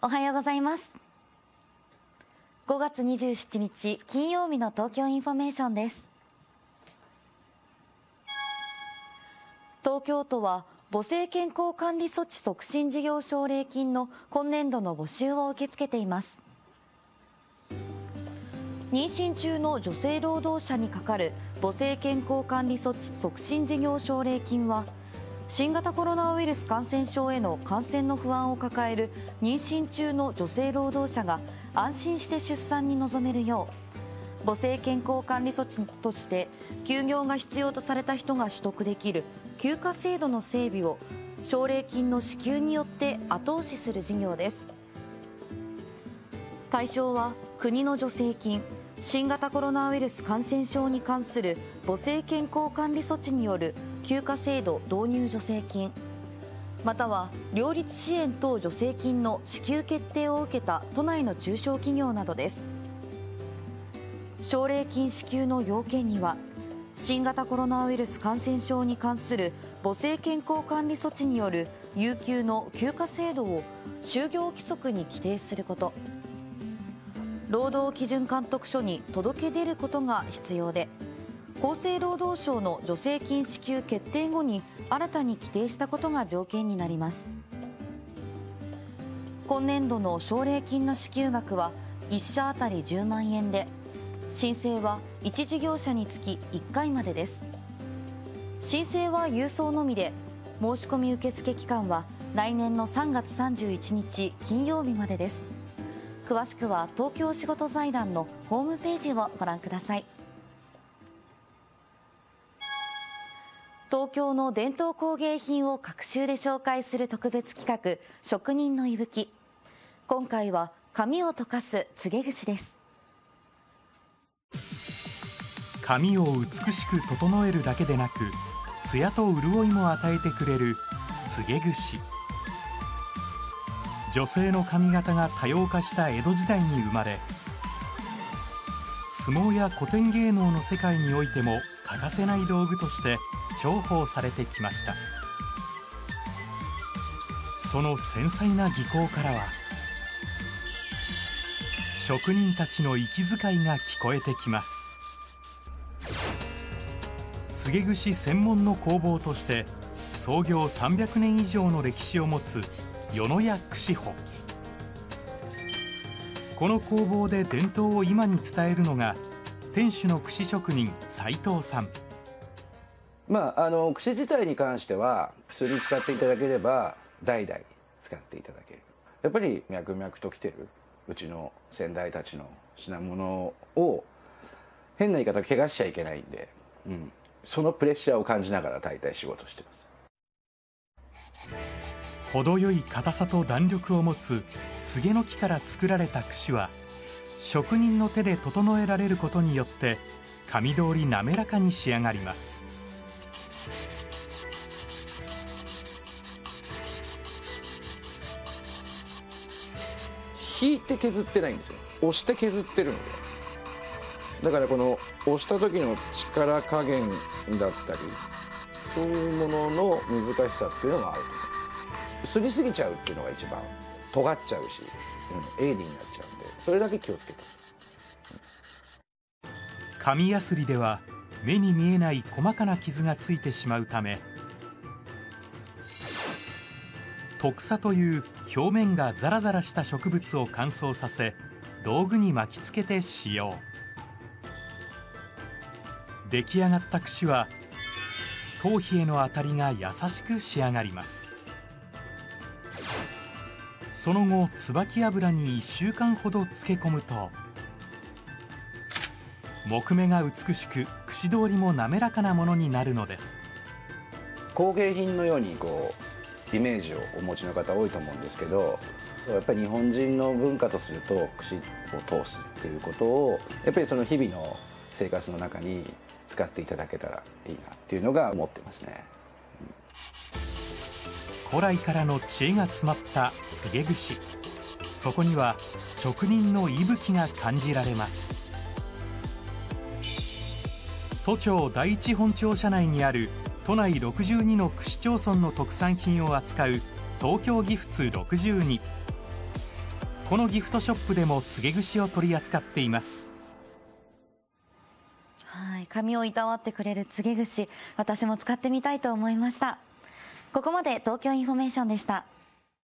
おはようございます。5月27日金曜日の東京インフォメーションです。東京都は母性健康管理措置促進事業奨励金の今年度の募集を受け付けています。妊娠中の女性労働者にかかる母性健康管理措置促進事業奨励金は、新型コロナウイルス感染症への感染の不安を抱える妊娠中の女性労働者が安心して出産に臨めるよう、母性健康管理措置として休業が必要とされた人が取得できる休暇制度の整備を奨励金の支給によって後押しする事業です。対象は国の助成金、新型コロナウイルス感染症に関する母性健康管理措置による休暇制度導入助成金、または両立支援等助成金の支給決定を受けた都内の中小企業などです。奨励金支給の要件には、新型コロナウイルス感染症に関する母性健康管理措置による有給の休暇制度を就業規則に規定すること、労働基準監督署に届け出ることが必要で、厚生労働省の助成金支給決定後に新たに規定したことが条件になります。今年度の奨励金の支給額は1社当たり10万円で、申請は1事業者につき1回までです。申請は郵送のみで、申し込み受付期間は来年の3月31日金曜日までです。詳しくは東京仕事財団のホームページをご覧ください。東京の伝統工芸品を各週で紹介する特別企画、職人の息吹。今回は髪を溶かす告げ櫛です。 髪を美しく整えるだけでなく、艶と潤いも与えてくれる告げ櫛。女性の髪型が多様化した江戸時代に生まれ、相撲や古典芸能の世界においても欠かせない道具として重宝されてきました。その繊細な技巧からは、職人たちの息遣いが聞こえてきます。告げ櫛専門の工房として創業300年以上の歴史を持つ与野谷櫛舗。この工房で伝統を今に伝えるのが店主の櫛職人斉藤さん。 櫛自体に関しては普通に使っていただければ代々使っていただける。やっぱり脈々と来てるうちの先代たちの品物を変な言い方怪我しちゃいけないんで、そのプレッシャーを感じながら大体仕事してます。 程よい硬さと弾力を持つ柘植の木から作られた櫛は、職人の手で整えられることによって紙通り滑らかに仕上がります。 引いて削ってないんですよ。押して削ってるので、だからこの押した時の力加減だったり、そういうものの難しさっていうのがあると思う。すりすぎちゃうっていうのが一番尖っちゃうし、鋭利になっちゃうんで、それだけ気をつけて。 紙やすりでは目に見えない細かな傷がついてしまうため、トクサという表面がザラザラした植物を乾燥させ、道具に巻きつけて使用。出来上がった櫛は頭皮への当たりが優しく仕上がります。その後、椿油に1週間ほど漬け込むと、木目が美しく櫛通りも滑らかなものになるのです。 工芸品のようにイメージをお持ちの方多いと思うんですけど、やっぱり日本人の文化とすると櫛を通すっていうことを、やっぱりその日々の生活の中に使っていただけたらいいなっていうのが思ってますね。 古来からの知恵が詰まった告げ櫛。そこには職人の息吹が感じられます。都庁第一本庁舎内にある都内62の区市町村の特産品を扱う東京ギフツ62。 このギフトショップでも告げ串を取り扱っています。 はい、髪をいたわってくれる告げ串、私も使ってみたいと思いました。ここまで東京インフォメーションでした。